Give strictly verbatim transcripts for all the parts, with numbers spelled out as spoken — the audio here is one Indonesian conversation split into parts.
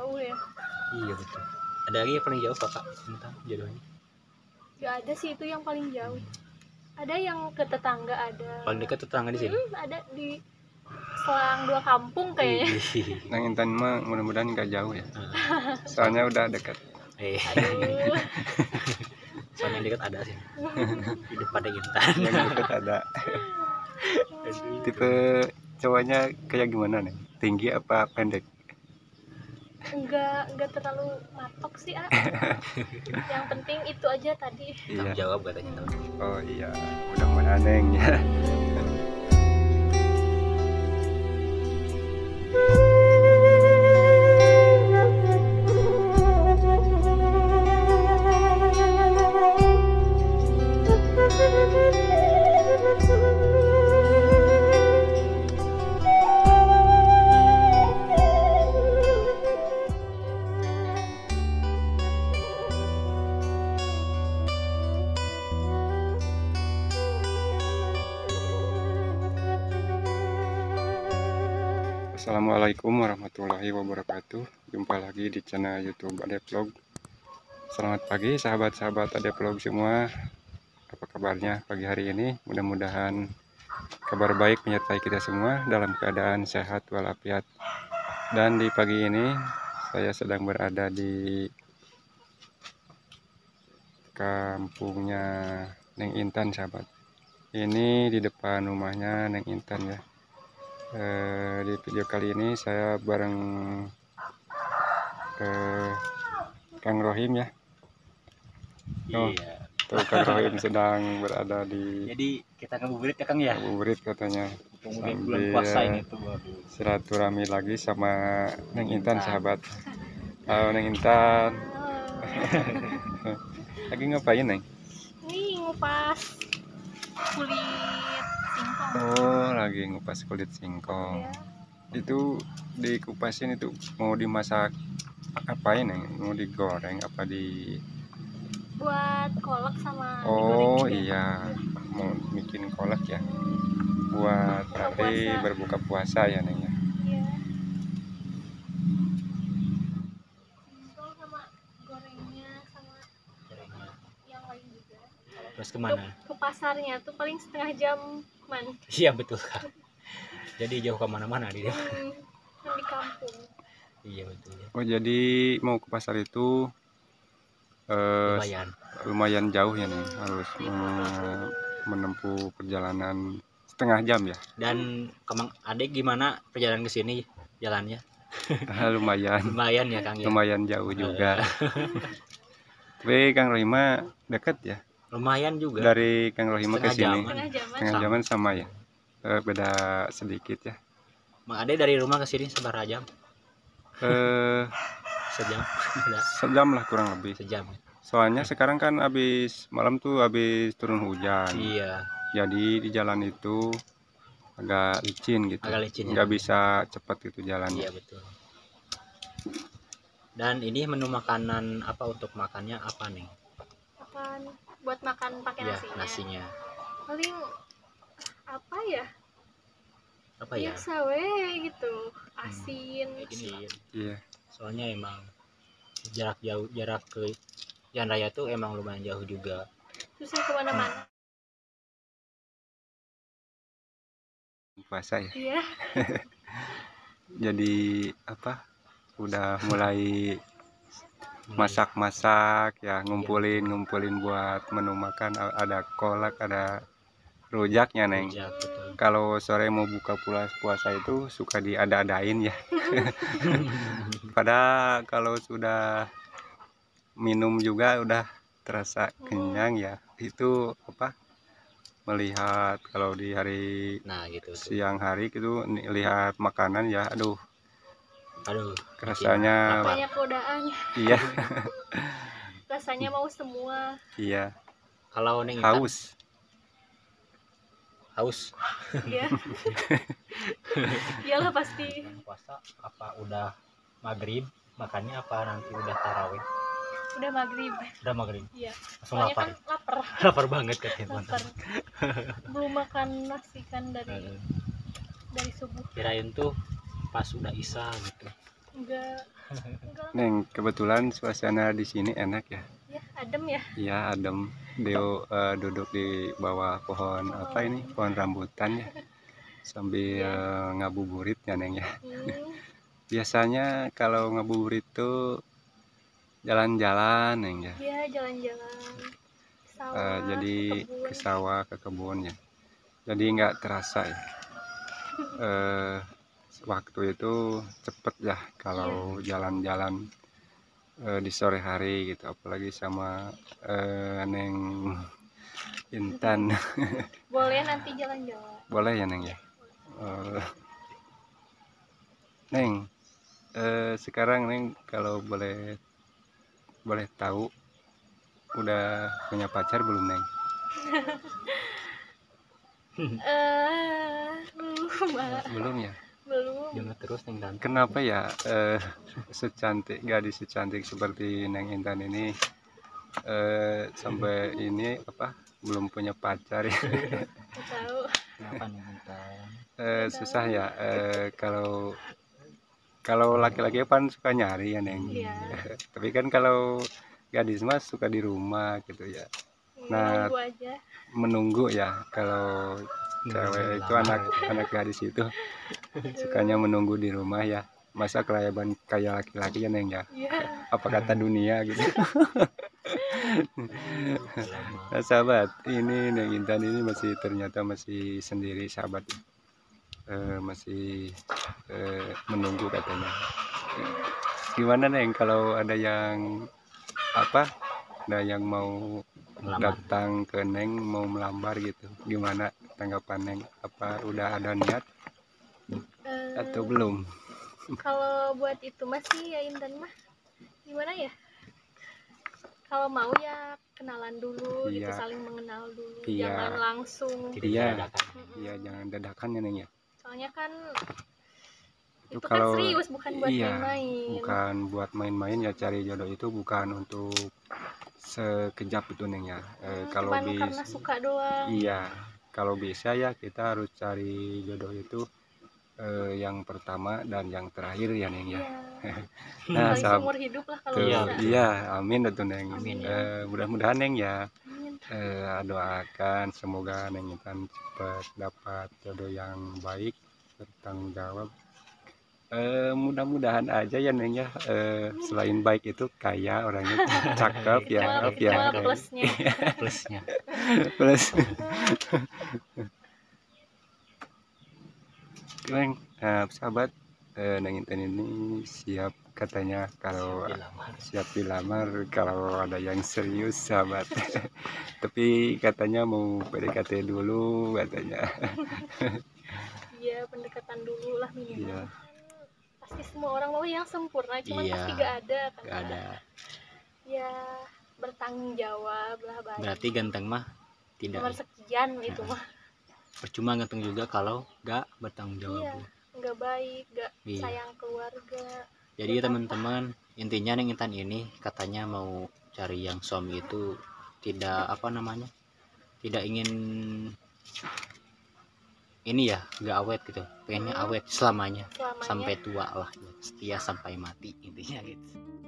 Jauh ya. Iya betul. Ada lagi yang paling jauh kakak tentang jodohnya? Gak ada sih itu yang paling jauh. Ada yang ke tetangga ada. Paling dekat tetangga di sini. Hmm, ada di selang dua kampung kayaknya. Nang Intan mah mudah-mudahan nggak jauh ya. Soalnya udah dekat. Eh. Aduh. Soalnya yang dekat ada sih. Di depan ada Intan. Yang dekat ada. Tipe cowoknya kayak gimana nih? Tinggi apa pendek? Enggak, enggak terlalu matok sih, ah. Yang penting itu aja tadi. Tanggung Iya. jawab katanya. Oh iya, mudah-mudahan Neng ya. Assalamualaikum warahmatullahi wabarakatuh. Jumpa lagi di channel YouTube Ade Vlog. Selamat pagi sahabat-sahabat Ade Vlog semua. Apa kabarnya pagi hari ini? Mudah-mudahan kabar baik menyertai kita semua dalam keadaan sehat walafiat. Dan di pagi ini saya sedang berada di kampungnya Neng Intan sahabat. Ini di depan rumahnya Neng Intan ya. Eh, di video kali ini saya bareng eh, Kang Rohim ya. Oh, Iya. tuh Kang Rohim sedang berada di Jadi kita ngabuburit ya Kang ya. Ngabuburit katanya. Kemudian bulan puasa ini tuh. Waduh. Silaturahmi lagi sama Neng Intan sahabat. Halo Neng Intan. Lagi ngapain Neng? Ini ngupas kulit singkong. Oh, lagi ngupas kulit singkong. Ya. Itu dikupasin itu mau dimasak apain Neng? Mau digoreng apa di Buat kolak sama Oh digoreng juga. iya, mau bikin kolak ya buat Buka nanti puasa. berbuka puasa ya Neng ya. Iya. Singkong sama gorengnya sama yang lain juga. Terus kemana? Ke, ke pasarnya tuh paling setengah jam man. Iya betul Kang. Jadi jauh kemana-mana dia. Hmm, kan di kampung. Iya betul ya. Oh jadi mau ke pasar itu eh, Lumayan. lumayan jauh ya Neng, harus eh, menempuh perjalanan setengah jam ya. Dan Kemang adik gimana perjalanan ke sini jalannya? Lumayan, Lumayan ya Kang ya. lumayan jauh juga. Tapi Kang Rohima dekat ya Lumayan juga. dari Kang Rohima ke Setengah sini. jaman. Setengah jaman. Setengah jaman sama ya. Eh, beda sedikit ya. Mang Ade dari rumah ke sini seberapa jam? Eh, Sejam. Udah sejam lah kurang lebih. sejam. Soalnya sekarang kan habis malam tuh habis turun hujan. Iya. Jadi di jalan itu agak licin gitu. Agak licin ya. Nggak bisa cepat gitu jalannya. Iya betul. Dan ini menu makanan apa untuk makannya apa nih? Apaan? Buat makan pakai Iya, nasinya. nasinya. Paling apa ya? Apa ya? Biasa we gitu. Asin. Asin. Iya. Soalnya emang jarak jauh jarak ke Jalan Raya tuh emang lumayan jauh juga. Susah kemana-mana. Puasa ya. Iya. Jadi apa? Udah mulai masak-masak ya, ngumpulin-ngumpulin buat menu makan. Ada kolak, ada rujaknya Neng. Rujak, betul. Kalau sore mau buka puasa puasa itu suka diada-adain ya. Padahal kalau sudah minum juga udah terasa kenyang ya. Itu apa? Melihat kalau di hari Nah gitu tuh. siang hari itu lihat makanan ya, aduh Aduh, rasanya lapar. Banyak godaan. iya Rasanya mau semua. iya Kalau Neng Intan haus. haus. Iya. Iyalah pasti. Bulan puasa apa udah maghrib makannya apa nanti udah tarawih? Udah maghrib. Udah maghrib. Iya. Langsung Soalnya lapar. kan lapar. Lapar banget katanya. Lapar. Belum makan nasi kan dari Eh, dari subuh. Kirain tuh pas udah isya gitu. enggak enggak Neng, kebetulan suasana di sini enak ya. ya, adem ya. Iya, adem. Deo eh, duduk di bawah pohon apa ini? Pohon rambutan ya. Sambil Iya. eh, ngabuburit ya, Neng ya. Hmm, Biasanya kalau ngabuburit tuh jalan-jalan, Neng ya. ya jalan-jalan ke sawah, Eh, jadi ke ke kebun. sawah, ke kebun ya. Jadi nggak terasa ya. Eh, waktu itu cepet ya kalau jalan-jalan eh, di sore hari gitu, apalagi sama eh, Neng Intan. Boleh nanti jalan-jalan. Boleh ya, Neng ya. Eh, Neng, eh, sekarang Neng kalau boleh boleh tahu udah punya pacar belum, Neng? Eh, belum, Mbak. Belum ya. Belum. Jangan terus Neng Dan. Kenapa ya eh, secantik gadis secantik seperti Neng Intan ini eh, sampai ini apa belum punya pacar ya? Nggak tahu. Kenapa Neng Dan? Eh, susah ya eh, kalau kalau laki-laki kan suka nyari ya, Neng. Iya. Tapi kan kalau gadis mas suka di rumah gitu ya. Nah, Nunggu aja. menunggu ya kalau cewek itu anak anak gadis itu sukanya menunggu di rumah ya. Masa kelayaban kayak laki-laki ya, Neng ya. Iya. Apa kata dunia gitu. Lama. Nah, sahabat, ini Neng Intan ini masih ternyata masih sendiri sahabat. Eh, masih eh, menunggu katanya. Eh, gimana Neng kalau ada yang apa? Ada yang mau Melamar. datang ke Neng mau melamar gitu. Gimana tanggapan Neng? Apa udah ada niat Eh, atau belum? kalau buat itu masih ya Intan mah gimana ya? Kalau mau ya kenalan dulu gitu, Iya. saling mengenal dulu, Iya. jangan langsung. Tidak Iya. dadakan. Mm-mm. Iya, jangan dadakan ya, Neng ya. Soalnya kan Itu itu kalau kan serius, bukan buat iya, main-main. bukan buat main-main ya, cari jodoh itu bukan untuk sekejap itu, Neng ya. Eh, Hmm, kalau cuman bis karena suka doang. iya, kalau bisa ya kita harus cari jodoh itu eh, yang pertama dan yang terakhir ya, Neng ya. Iya. Nah, Paling sahab- seumur hidup lah kalau tuh, Iya, bisa. betul. iya, amin tuh, Neng. Amin, ya. Eh, mudah-mudahan Neng ya. Amin. Eh, doakan semoga Neng Intan cepat dapat jodoh yang baik, bertanggung jawab. Eh, mudah-mudahan aja ya, Neng ya. Eh, selain baik itu kaya orangnya, cakep ya, Itu mah- up itu ya. mah plusnya. Plusnya. Plus. Neng, nah, sahabat, eh, Neng Intan ini siap katanya kalau Dilamar. siap dilamar kalau ada yang serius, sahabat. Tapi katanya mau P D K T dulu katanya. Iya, pendekatan dulu lah minimal. Iya. Pasti semua orang mau yang sempurna, cuman Iya. pasti gak ada kan. Gak ada. Ya bertanggung jawab lah, baik. Berarti ganteng mah Nomor tidak. sekian itu mah. Percuma ganteng juga kalau gak bertanggung jawab. Iya, nggak baik, nggak Iya. sayang keluarga. Jadi teman-teman, intinya Neng Intan ini katanya mau cari yang suami itu tidak apa namanya, tidak ingin ini ya, nggak awet gitu, pengennya Hmm. awet selamanya, Selamanya. sampai tua lah, setia sampai mati intinya gitu.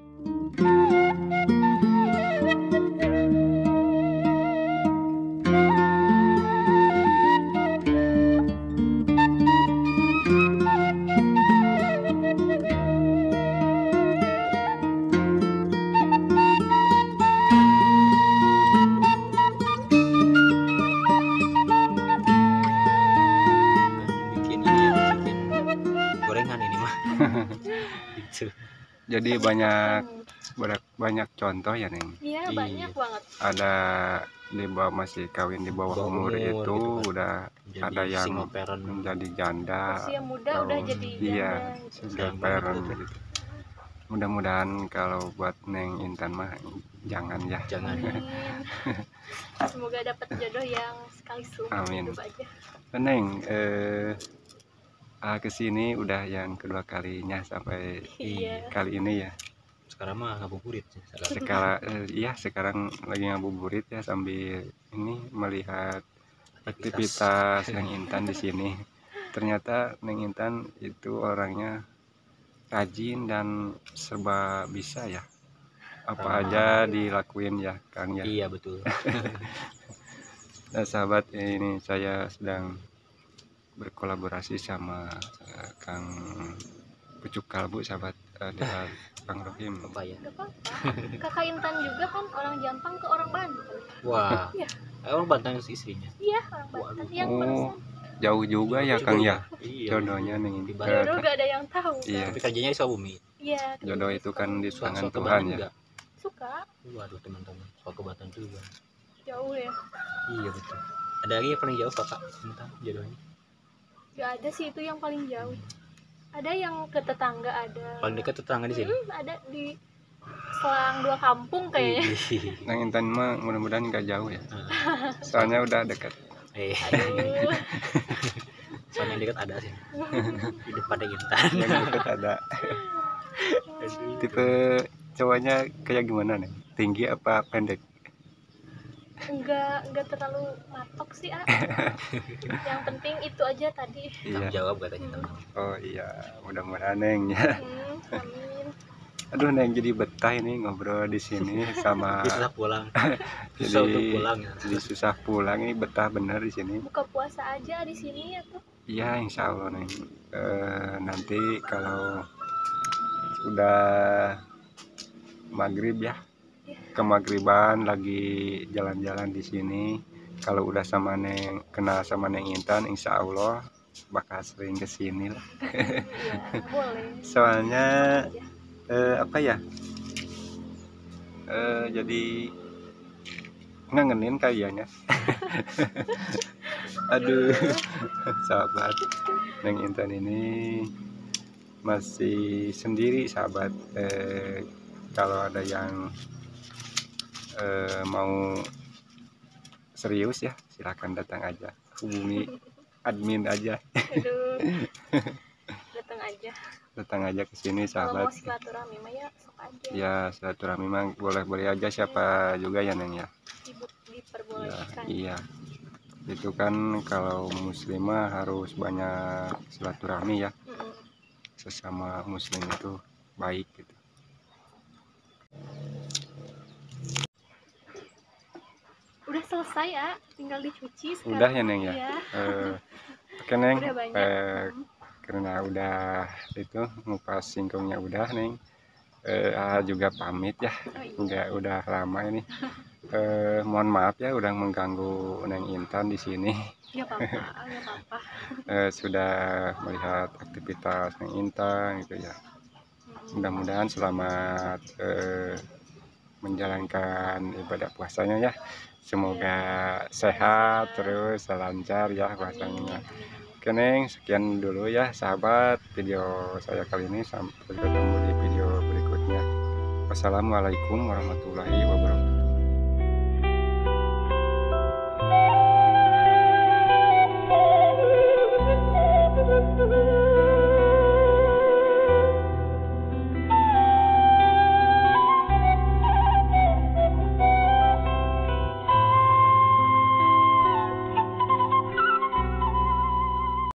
Bikin ini ya, bikin gorengan ini mah. Gitu. Jadi banyak banyak banyak contoh ya, Neng. Iya, Iya. banyak banget. Ada di bawah masih kawin di bawah Bawah umur umur itu gitu kan. udah Jadi ada yang single parent. menjadi janda. Usia muda atau- udah jadi iya, janda gitu. single Sayang parent banget. gitu. Mudah-mudahan kalau buat Neng Intan mah jangan ya. Jangan. Amin. Semoga dapat jodoh yang sekali seumur Amin. hidup aja. Neng, eh ah, kesini udah yang kedua kalinya sampai Iya. kali ini ya. Sekarang mah ngabuburit sih. Sekarang. Sekarang eh, iya sekarang lagi ngabuburit ya sambil ini melihat aktivitas Neng Intan di sini. Ternyata Neng Intan itu orangnya rajin dan serba bisa ya, apa Ah. aja dilakuin ya Kang ya. Iya betul. Nah sahabat, ini saya sedang berkolaborasi sama eh, Kang Pucuk Kalbu sahabat, eh, dengan Bang Rohim. Apa ya? Gak apa-apa. Kakak Intan juga kan orang Jampang ke orang Banten. Wah. Iya. Orang Banten istrinya. Iya, orang Banten yang Oh, barusan. jauh juga ya Kang ya. Iya. Jodohnya nih. Di Eh, Jodoh gak ada yang tahu. Iya. Tapi kerjanya di Sukabumi. Iya. Jodoh itu kan di Suka tangan suka ke Tuhan Banten ya. juga. Suka. Waduh teman-teman, suka ke Banten juga. Jauh ya. Iya betul. Ada lagi yang paling jauh kakak tentang jodohnya? Gak ada sih itu yang paling jauh. Ada yang ke tetangga ada. Paling dekat tetangga di sini. Hmm, ada di selang dua kampung kayaknya. Ih. Nang Intan mah mudah-mudahan nggak jauh ya. Ah. Soalnya udah dekat. Eh, Aduh. soalnya yang dekat ada sih. Di depan ada Intan. Yang dekat ada. Tipe cowoknya kayak gimana nih? Tinggi apa pendek? Enggak, enggak terlalu matok sih, ah. Yang penting itu aja tadi. Iya. Tanggung jawab katanya teman. Oh iya, mudah-mudahan Neng ya. Hmm, amin. Aduh Neng jadi betah ini ngobrol di sini sama Dia susah pulang. jadi Susah untuk pulang ya. jadi susah pulang ini betah bener di sini. Buka puasa aja di sini ya tuh. Iya insya Allah Neng. Eh, nanti kalau udah maghrib ya, kemagriban lagi jalan-jalan di sini. Kalau udah sama Neng, kenal sama Neng Intan, insya Allah bakal sering kesini lah. Iya, boleh. Soalnya Aja. eh, apa ya? Eh, jadi ngangenin kayaknya. Aduh, sahabat Neng Intan ini masih sendiri sahabat. Eh, kalau ada yang eh, mau serius ya silakan datang aja, hubungi admin aja, Aduh. Datang aja. datang aja ke sini Kalau mau sahabat. silaturahmi mah ya sok aja. Ya silaturahmi mah boleh-boleh aja siapa juga ya Neng ya. Ibu Ya, diperbolehkan. iya. Itu kan kalau muslimah harus banyak silaturahmi ya, Mm-mm. sesama muslim itu baik gitu. Udah selesai ya, tinggal dicuci sekarang. Udah ya Neng ya. Iya. Eh, Oke Neng, Udah banyak. eh, Hmm. karena udah itu ngupas singkongnya udah Neng. Eh, ah, juga pamit ya, Oh, iya. nggak udah lama ini. Eh, mohon maaf ya udah mengganggu Neng Intan di sini. Gak apa-apa, gak apa-apa. Eh, sudah melihat aktivitas Neng Intan gitu ya. Hmm. Mudah-mudahan selamat eh, menjalankan ibadah puasanya ya. Semoga sehat terus lancar ya puasanya. Oke Neng, sekian dulu ya sahabat video saya kali ini, sampai ketemu di video berikutnya. Wassalamualaikum warahmatullahi wabarakatuh.